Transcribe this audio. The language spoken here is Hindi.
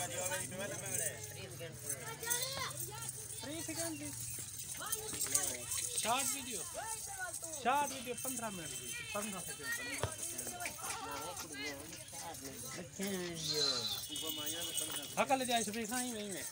शॉर्ट वीडियो 15 मिनट की 15 सेकंड हकल जाए सुबह खाई नहीं में